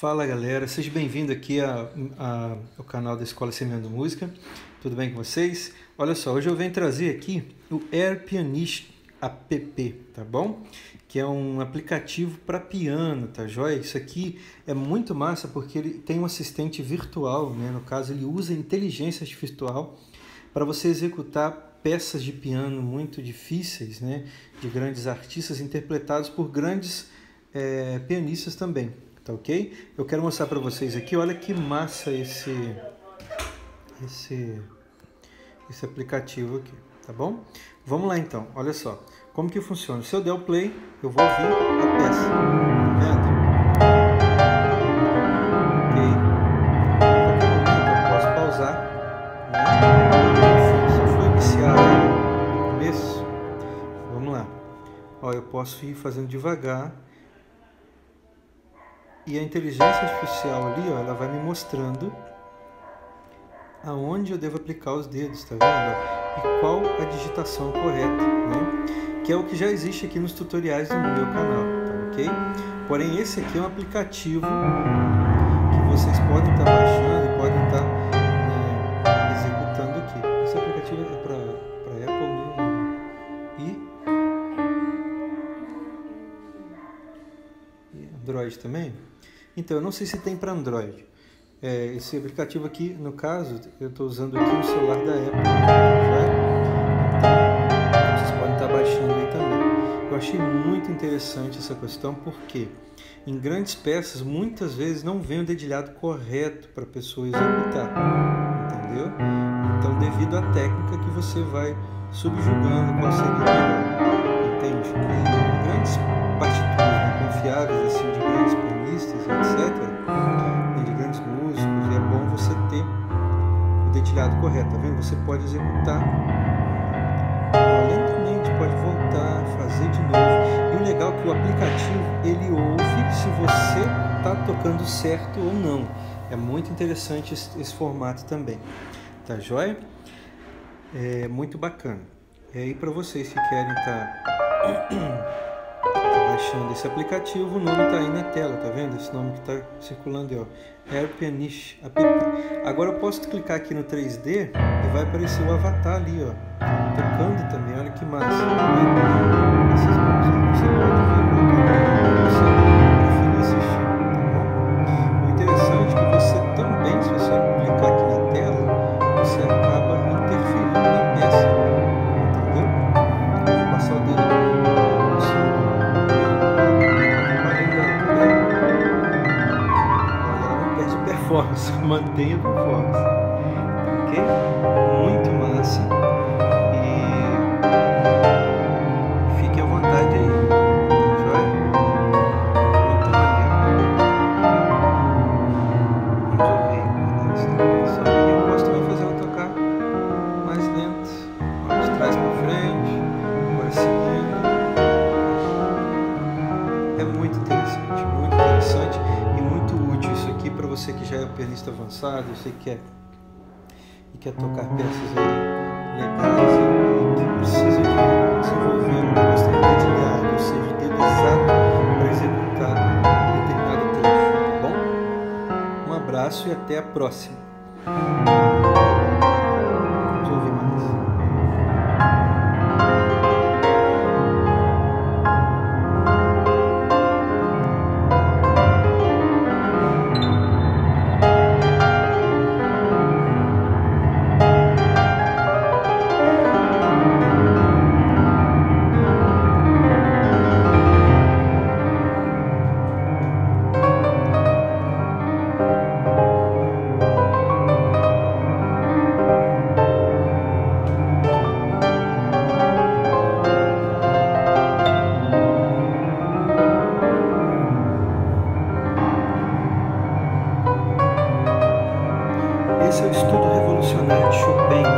Fala galera, seja bem-vindo aqui ao canal da Escola Semeando Música. Tudo bem com vocês? Olha só, hoje eu venho trazer aqui o Air Pianist app, tá bom? Que é um aplicativo para piano, tá joia? Isso aqui é muito massa porque ele tem um assistente virtual, né? No caso, ele usa inteligência artificial para você executar peças de piano muito difíceis, né? De grandes artistas interpretados por grandes pianistas também. Tá ok? Eu quero mostrar para vocês aqui, olha que massa esse aplicativo aqui, tá bom? Vamos lá então, olha só, como que funciona. Se eu der o play, eu vou ouvir a peça, tá vendo? Ok? A qualquer momento eu posso pausar, né? Se eu for iniciar no começo, vamos lá. Ó, eu posso ir fazendo devagar. E a inteligência artificial ali, ó, ela vai me mostrando aonde eu devo aplicar os dedos, tá vendo? E qual a digitação correta, né? Que é o que já existe aqui nos tutoriais do meu canal, tá ok? Porém, esse aqui é um aplicativo que vocês podem estar baixando e podem estar executando aqui. Esse aplicativo é para Apple, né? E Android também. Então, eu não sei se tem para Android. Esse aplicativo aqui, no caso, eu estou usando aqui no celular da Apple. Então, vocês podem estar baixando aí também. Eu achei muito interessante essa questão, porque em grandes peças, muitas vezes não vem o dedilhado correto para a pessoa executar. Entendeu? Então, devido à técnica que você vai subjugando qual seria melhor. Entende? E grandes partituras confiáveis, assim, de grandes pianistas, etc., e de grandes músicos, é bom você ter o dedilhado correto, tá vendo? Você pode executar lentamente, pode voltar, fazer de novo. E o legal é que o aplicativo, ele ouve se você está tocando certo ou não. É muito interessante esse formato também, tá joia? É muito bacana. E aí, para vocês que querem estar baixando esse aplicativo, o nome está aí na tela, tá vendo? Esse nome que está circulando aí, ó, Air Pianist app. Agora eu posso clicar aqui no 3D e vai aparecer o avatar ali, ó, tocando também. Olha que massa, tá vendo? Essas músicas você pode ver como você preferir assistir, tá bom? O interessante é que você também, se você clicar aqui na tela, você acaba interferindo na peça, entendeu? Vou passar o dedo aqui. Mantenha a performance, ok? Muito massa. E fique à vontade aí, tá joia? Muito maneiro. Vamos ouvir só que eu posso também fazer ela tocar mais lento, de trás para frente, agora seguindo. É muito interessante e muito útil isso aqui para você que já é pianista avançado, você que quer tocar peças aí legais e que precisa de desenvolver uma questão de dedilhado, ou seja, dedo exato para executar determinado trecho, tá bom? Um abraço e até a próxima. Vamos ouvir mais. Esse é o estudo revolucionário de Chopin.